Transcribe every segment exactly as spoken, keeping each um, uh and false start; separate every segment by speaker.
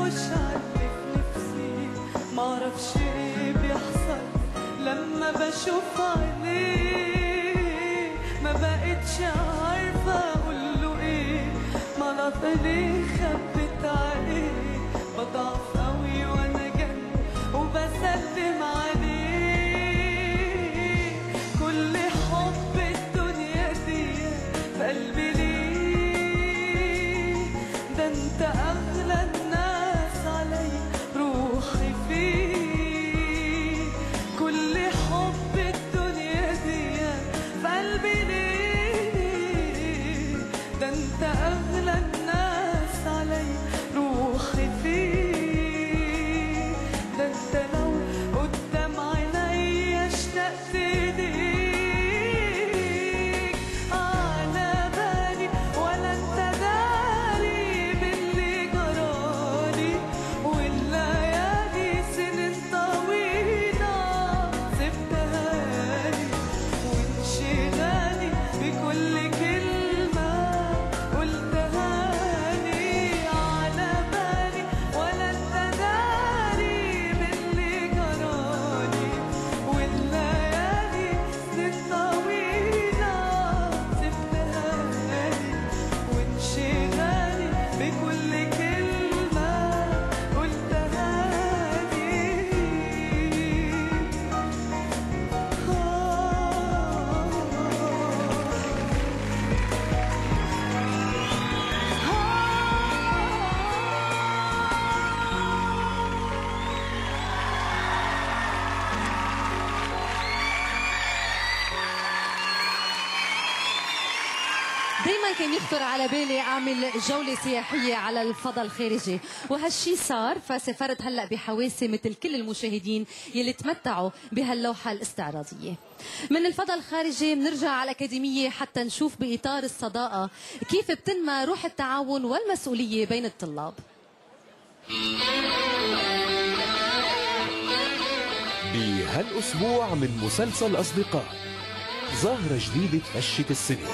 Speaker 1: مش عارف نفسي، معرفش ايه بيحصل لما بشوف عينيه، ما بقتش عارفة اقوله ايه، معرف ليه خبت عليه، بضعف قوي وانا جنبي وبسلم عليه، كل حب الدنيا دي في قلبي ليه، ده انت اغلى الناس علي روحي فيه، كل حب الدنيا دي في قلبي ليه، ده انت اغلى الناس علي روحي فيه، ده انت لو قدام عيني اشتقت ليك، على بالي ولا انت داري باللي جرالي، والليالي سنين طويلة سبتها لي، وانشغالي بكل كلمة قلتها لي، على بالي ولا انت داري باللي جرالي، والليالي سنين طويلة سبتها لي، وانشغالي بكل كلمة قلتها لي.
Speaker 2: دايما كان يخطر على بالي اعمل جوله سياحيه على الفضاء الخارجي، وهالشي صار، فسافرت هلا بحواسي مثل كل المشاهدين يلي تمتعوا بهاللوحه الاستعراضيه. من الفضاء الخارجي بنرجع على الاكاديميه حتى نشوف باطار الصداقه كيف بتنمى روح التعاون والمسؤوليه بين الطلاب.
Speaker 3: بهالأسبوع من مسلسل أصدقاء، ظاهرة جديدة تفشت السنة،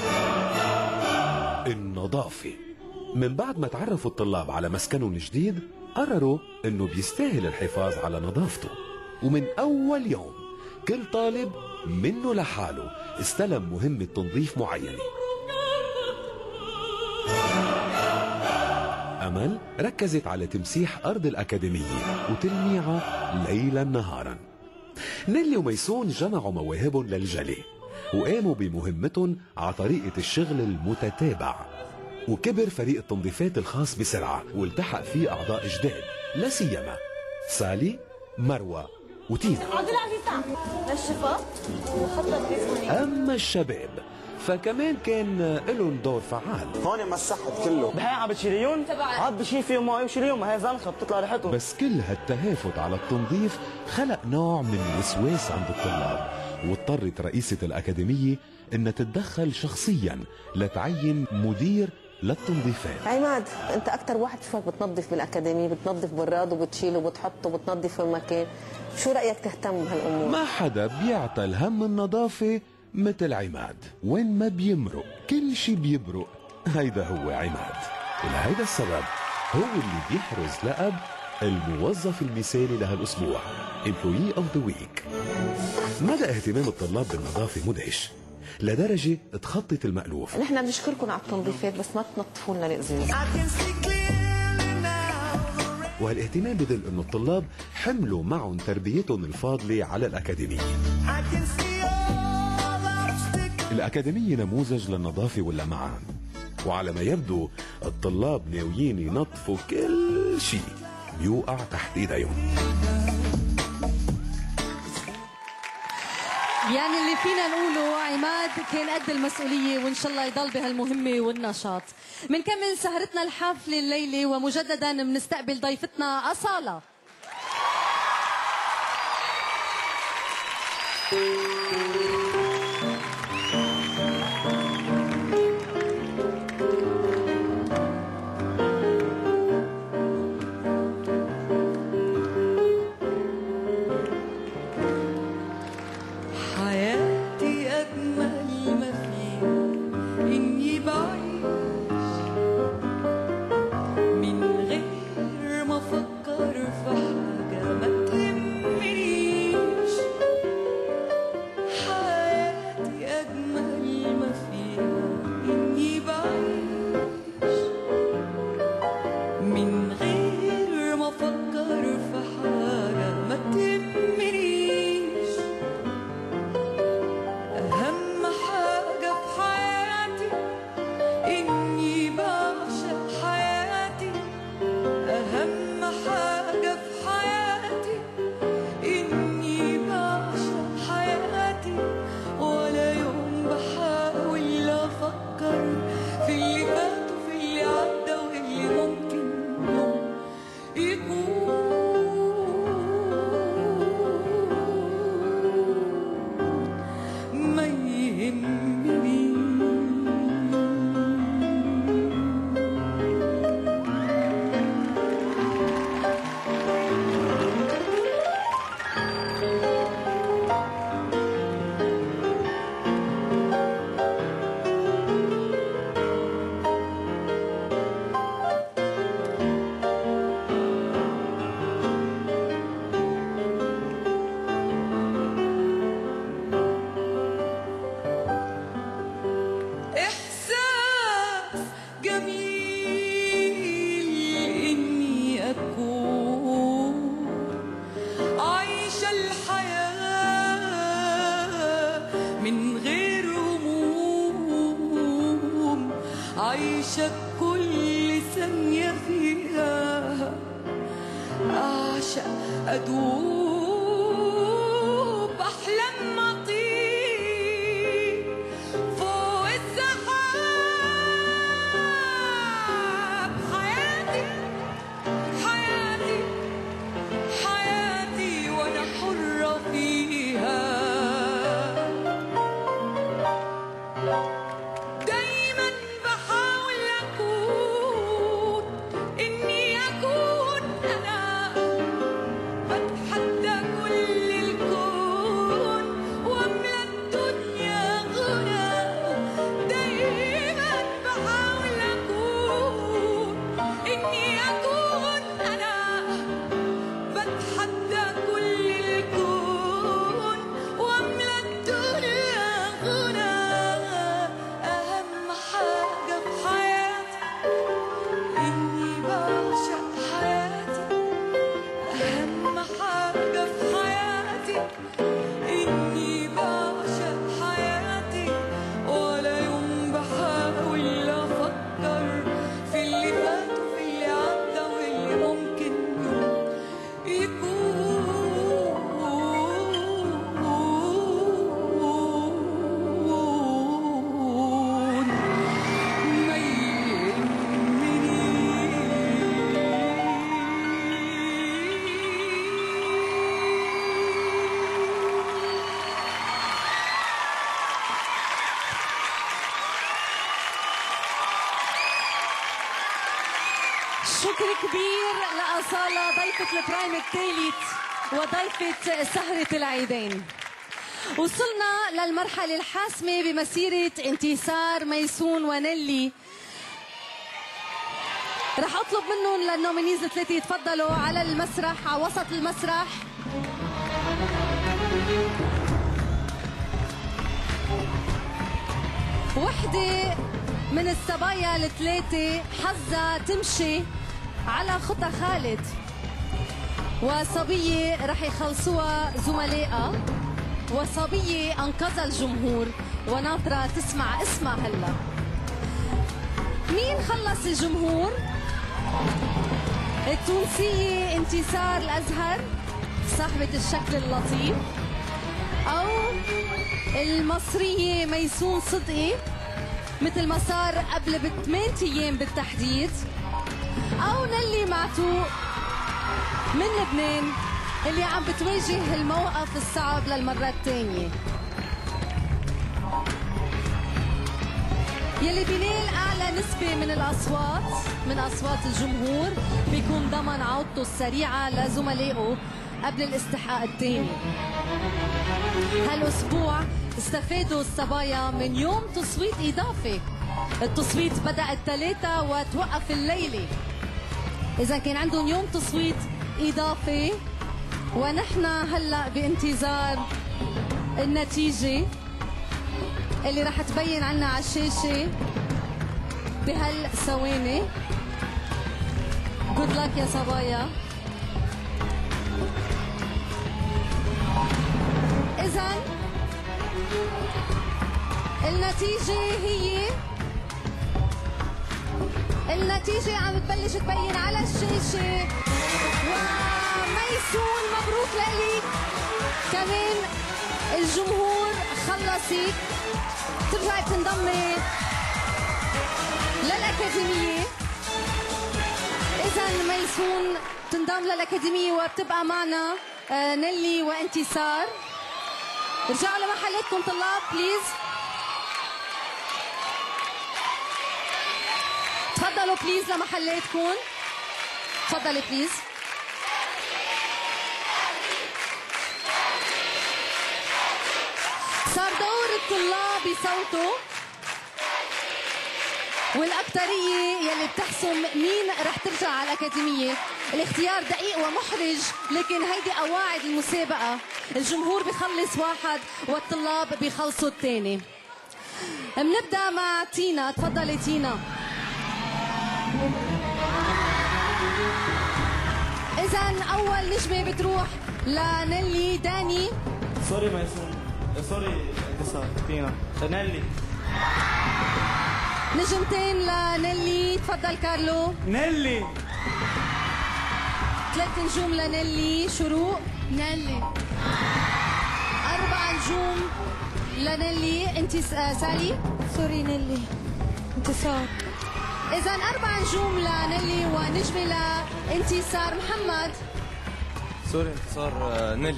Speaker 3: النظافة. من بعد ما تعرفوا الطلاب على مسكنهم الجديد قرروا انه بيستاهل الحفاظ على نظافته، ومن اول يوم كل طالب منه لحاله استلم مهمة تنظيف معينة. أمل ركزت على تمسيح أرض الأكاديمية وتلميعها ليلا نهارا. نيلي وميسون جمعوا مواهبهم للجلي وقاموا بمهمتهم على طريقة الشغل المتتابع، وكبر فريق التنظيفات الخاص بسرعة والتحق فيه أعضاء جداد، لا سيما سالي، مروة وتينا. أما الشباب فكمان كان لهم دور فعال.
Speaker 4: هون مسحت كله، بهي عم بتشيليون، عاد بشيل فيهم مي وشيليهم، ما هي زنخه بتطلع ريحتهم.
Speaker 3: بس كل هالتهافت على التنظيف خلق نوع من الوسواس عند الطلاب، واضطرت رئيسة الأكاديمية إنها تتدخل شخصيا لتعين مدير للتنظيفات.
Speaker 5: عماد، انت اكثر واحد بشوفك بتنظف بالاكاديميه، بتنظف براد وبتشيل وبتحط وبتنظف في المكان، شو رايك تهتم بهالامور؟
Speaker 3: ما حدا بيعطى الهم النظافه مثل عماد، وين ما بيمرق كل شي بيبرق، هيدا هو عماد، ولهيدا السبب هو اللي بيحرز لقب الموظف المثالي لهالاسبوع، Employee of the Week. مدى اهتمام الطلاب بالنظافه مدهش لدرجه تخطت المألوف.
Speaker 5: نحن بنشكركم على التنظيفات بس ما تنظفوا لنا الازاز.
Speaker 3: وهالاهتمام بدل انه الطلاب حملوا معهم تربيتهم الفاضله على الاكاديميه. الاكاديميه نموذج للنظافه واللمعان، وعلى ما يبدو الطلاب ناويين ينظفوا كل شيء بيوقع تحت ايديهم.
Speaker 2: يعني اللي فينا نقوله عماد كان قد المسؤولية، وإن شاء الله يضل بهالمهمة والنشاط. منكمل سهرتنا الحافلة الليلة، ومجددا بنستقبل ضيفتنا أصالة.
Speaker 1: من غير ما افكر من غير ما افكر في حاجة ما تهمنيش. أهم حاجة في حياتي إني بعشق حياتي. أهم حاجة في حياتي إني بعشق حياتي. ولا يوم بحاول أفكر في اللي فات وفي اللي عدى واللي ممكن يوم يكون. ما يهمني. إحساس جميل إني أكون عايشة الحياة من غير هموم. عايشة كل ثانية فيها أعشق أدوب أحلام أطير فوق السحاب. حياتي حياتي حياتي وأنا حرة فيها. دايما بحاول أكون إني أكون أنا. بتحدى كل الكون وأملى الدنيا غنى. دايما بحاول أكون إني أكون أنا. بتحدى كل الكون وأملى الدنيا غنى. أهم حاجة في حياتي إني بعشق حياتي. أهم حاجة في حياتي إني بعشق حياتي. ولا يوم بحاول أفكر في اللي فات وفي اللي عدى واللي ممكن يوم يكون. ما
Speaker 2: شكر كبير لأصالة ضيفة البرايم الثالث وضيفة سهرة العيدين. وصلنا للمرحلة الحاسمة بمسيرة انتصار ميسون ونيلي. رح أطلب منهم للنومينيز الثلاثة يتفضلوا على المسرح، على وسط المسرح. وحدة من الصبايا الثلاثة حظها تمشي على خطى خالد، وصبية رح يخلصوها زملائها، وصبية أنقذها الجمهور وناطرة تسمع اسمها هلا. مين خلص الجمهور؟ التونسية انتصار الأزهر صاحبة الشكل اللطيف، أو المصرية ميسون صدقي مثل ما صار قبل بثمان أيام بالتحديد، أو نيلي معتوق من لبنان اللي عم بتواجه الموقف الصعب للمرة الثانية، يلي بينال أعلى نسبة من الأصوات من أصوات الجمهور بيكون ضمن عودته السريعة لزملائه قبل الاستحقاق الثاني. هالأسبوع استفادوا الصبايا من يوم تصويت إضافي. التصويت بدأ الثلاثة وتوقف الليلة. إذا كان عندهم يوم تصويت إضافي، ونحن هلأ بانتظار النتيجة اللي رح تبين عنا على الشاشة بهالثواني. جود لك يا صبايا. إذا النتيجة هي النتيجة عم تبلش تبين على الشاشة. وميسون مبروك لإلك، كمان الجمهور خلصك، ترجعي تنضمي للأكاديمية. إذا ميسون تنضم للأكاديمية وبتبقى معنا نيلي وانتصار. ارجعوا لمحلاتكم طلاب بليز. تفضلوا بليز لمحلاتكم. تفضلي بليز. صار دور الطلاب يصوتوا، والأكترية يلي بتحسم مين رح ترجع على الأكاديمية. الاختيار دقيق ومحرج، لكن هيدي قواعد المسابقة. الجمهور بيخلص واحد والطلاب بيخلصوا الثاني. بنبدأ مع تينا. تفضلي تينا. إذا أول نجمة بتروح لنيلي. داني.
Speaker 4: سوري ميسون، سوري انتصار. تينا. نيلي.
Speaker 2: نجمتين لنيلي. تفضل كارلو.
Speaker 4: نيلي.
Speaker 2: ثلاث نجوم لنيلي. شروق.
Speaker 1: نيلي.
Speaker 2: أربع نجوم لنيلي. أنت سالي.
Speaker 1: سوري نيلي. انتصار.
Speaker 2: إذا أربع نجوم لنيلي ونجمة لانتصار. محمد.
Speaker 6: سوري انتصار. نيلي.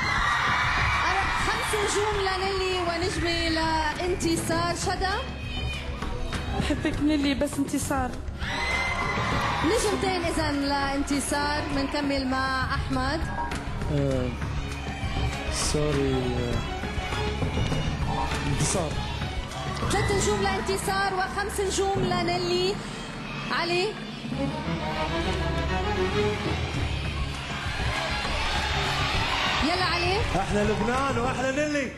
Speaker 2: خمس نجوم لنيلي ونجمة لانتصار. شدا.
Speaker 1: بحبك نيلي بس انتصار.
Speaker 2: نجمتين إذا لانتصار. بنكمل مع أحمد.
Speaker 7: آه، سوري آه، انتصار.
Speaker 2: ثلاث نجوم لانتصار وخمس نجوم لنيلي. علي. يلا علي.
Speaker 7: احلى لبنان واحلى نيلي.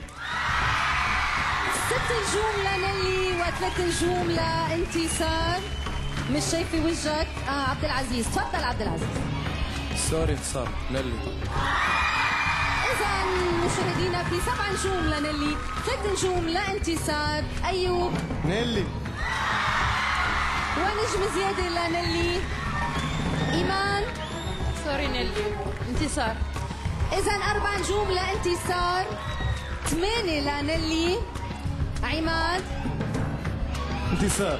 Speaker 2: ست نجوم لنيلي وثلاث نجوم لانتصار. مش شايفه وجهك. آه عبد العزيز. تفضل عبد العزيز.
Speaker 6: سوري انتصار. نيلي.
Speaker 2: إذا مشاهدينا في سبع نجوم لنيلي، ثلاث نجوم لانتصار. أيوب.
Speaker 7: نيلي.
Speaker 2: ونجم زيادة لنيلي. إيمان.
Speaker 1: سوري نيلي. انتصار.
Speaker 2: إذا أربع نجوم لانتصار، ثمانية لنيلي. عماد.
Speaker 7: انتصار.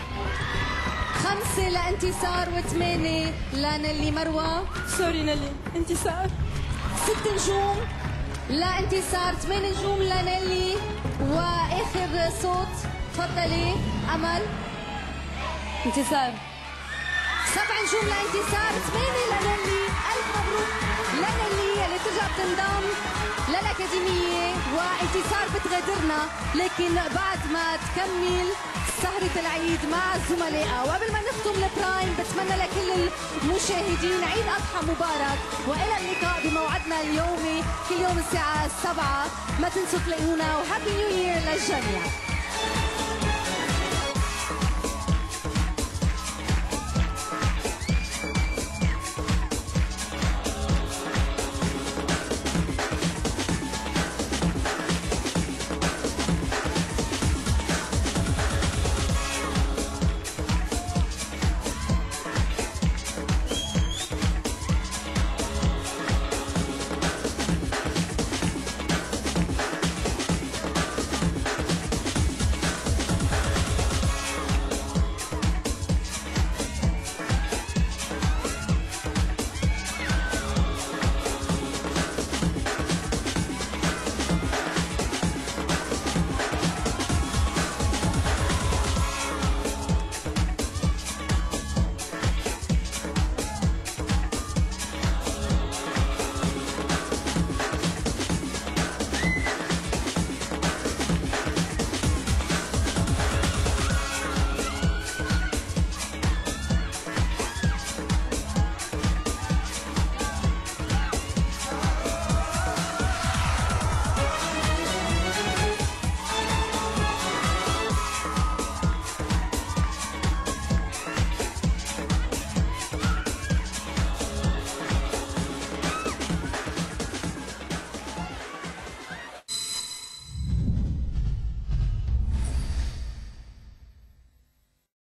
Speaker 2: خمسة لانتصار وثمانية لنيلي. مروة.
Speaker 1: سوري نيلي. انتصار.
Speaker 2: ست نجوم لانتصار، ثمان نجوم لنيلي. واخر صوت. تفضلي امل.
Speaker 1: انتصار.
Speaker 2: سبع نجوم لانتصار، ثمانية لنيلي. الف مبروك لنيلي اللي ترجع بتنضم للاكاديميه. وانتصار بتغادرنا، لكن بعد ما تكمل سهرة العيد مع زملائها. وقبل ما نختم البرايم بتمنى لكل المشاهدين عيد أضحى مبارك، وإلى اللقاء بموعدنا اليومي كل يوم الساعة سبعة. ما تنسوا تلاقونا، وهابي نيو يير للجميع.